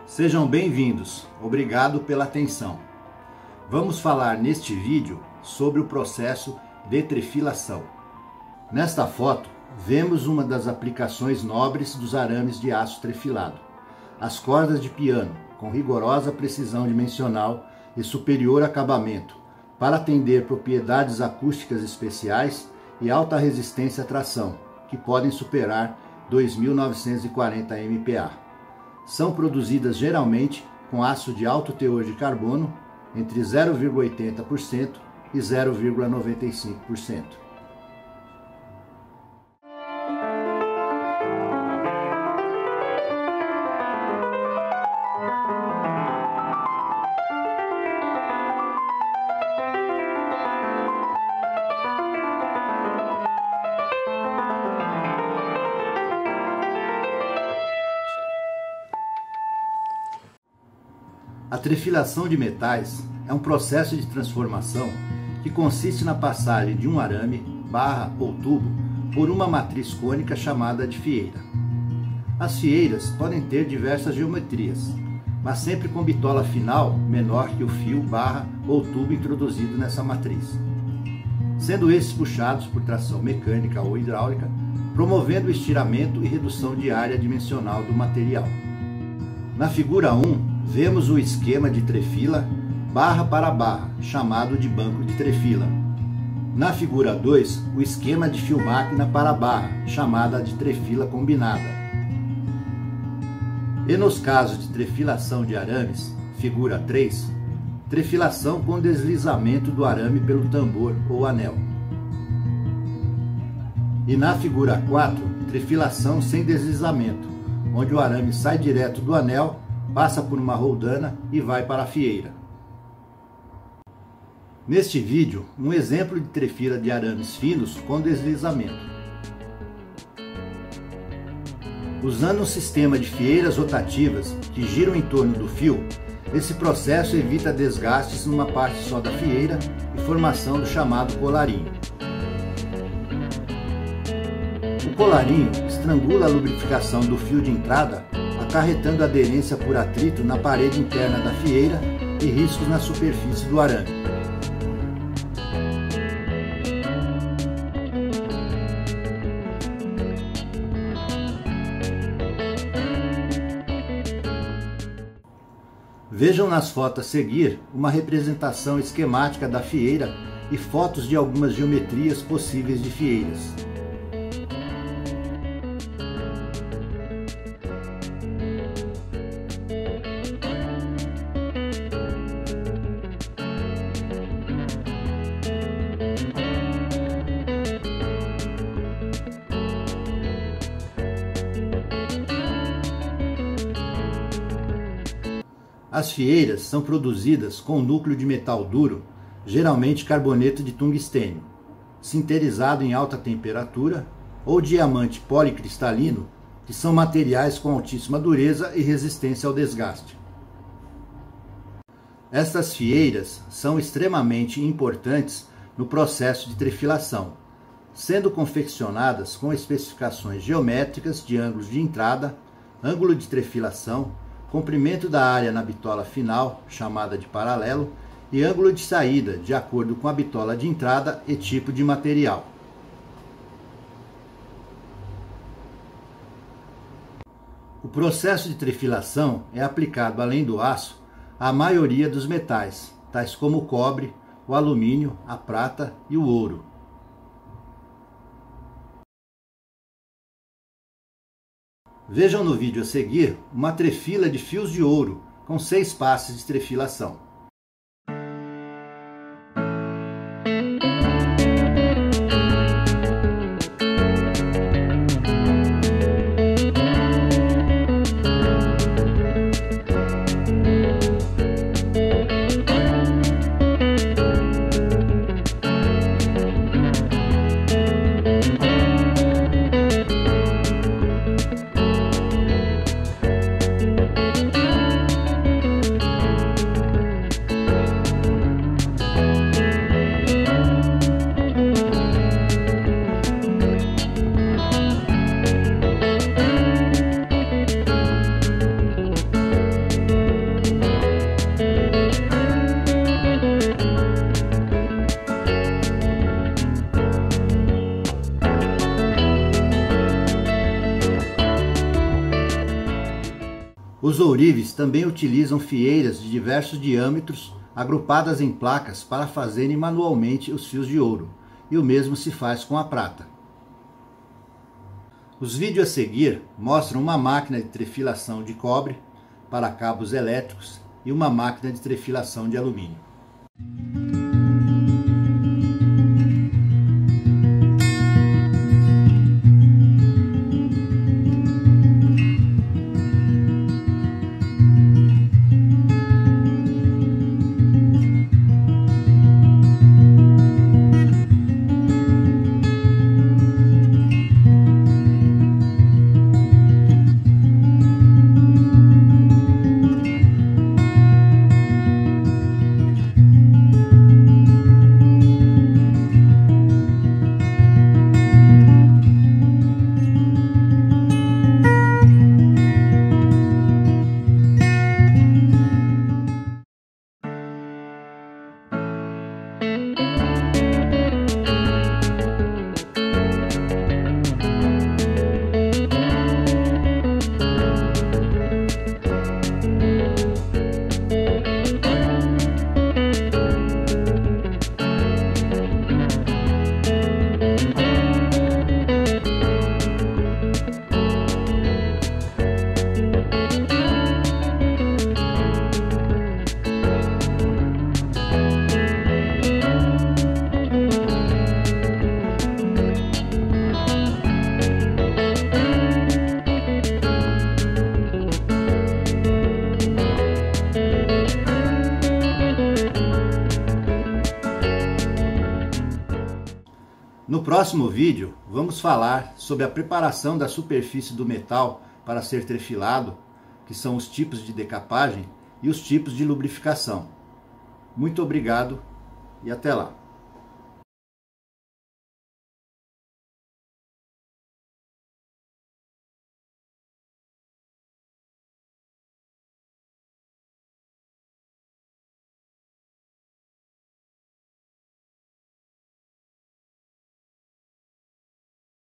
Sejam bem-vindos, obrigado pela atenção. Vamos falar neste vídeo sobre o processo de trefilação. Nesta foto, vemos uma das aplicações nobres dos arames de aço trefilado, as cordas de piano, com rigorosa precisão dimensional e superior acabamento, para atender propriedades acústicas especiais e alta resistência à tração, que podem superar 2.940 MPa. São produzidas geralmente com aço de alto teor de carbono, entre 0,80% e 0,95%. A trefilação de metais é um processo de transformação que consiste na passagem de um arame, barra ou tubo por uma matriz cônica chamada de fieira. As fieiras podem ter diversas geometrias, mas sempre com bitola final menor que o fio, barra ou tubo introduzido nessa matriz, sendo esses puxados por tração mecânica ou hidráulica, promovendo o estiramento e redução de área dimensional do material. Na figura 1, vemos o esquema de trefila barra para barra, chamado de banco de trefila. Na figura 2, o esquema de fio-máquina para barra, chamada de trefila combinada. E nos casos de trefilação de arames, figura 3, trefilação com deslizamento do arame pelo tambor ou anel. E na figura 4, trefilação sem deslizamento, onde o arame sai direto do anel, passa por uma roldana e vai para a fieira. Neste vídeo, um exemplo de trefila de arames finos com deslizamento. Usando um sistema de fieiras rotativas que giram em torno do fio, esse processo evita desgastes numa parte só da fieira e formação do chamado colarinho. O colarinho estrangula a lubrificação do fio de entrada, acarretando aderência por atrito na parede interna da fieira e riscos na superfície do arame. Vejam nas fotos a seguir uma representação esquemática da fieira e fotos de algumas geometrias possíveis de fieiras. As fieiras são produzidas com núcleo de metal duro, geralmente carboneto de tungstênio, sinterizado em alta temperatura, ou diamante policristalino, que são materiais com altíssima dureza e resistência ao desgaste. Estas fieiras são extremamente importantes no processo de trefilação, sendo confeccionadas com especificações geométricas de ângulos de entrada, ângulo de trefilação, comprimento da área na bitola final, chamada de paralelo, e ângulo de saída, de acordo com a bitola de entrada e tipo de material. O processo de trefilação é aplicado, além do aço, à maioria dos metais, tais como o cobre, o alumínio, a prata e o ouro. Vejam no vídeo a seguir uma trefila de fios de ouro com 6 passes de trefilação. Os ourives também utilizam fieiras de diversos diâmetros agrupadas em placas para fazerem manualmente os fios de ouro, e o mesmo se faz com a prata. Os vídeos a seguir mostram uma máquina de trefilação de cobre para cabos elétricos e uma máquina de trefilação de alumínio. No próximo vídeo, vamos falar sobre a preparação da superfície do metal para ser trefilado, que são os tipos de decapagem e os tipos de lubrificação. Muito obrigado e até lá!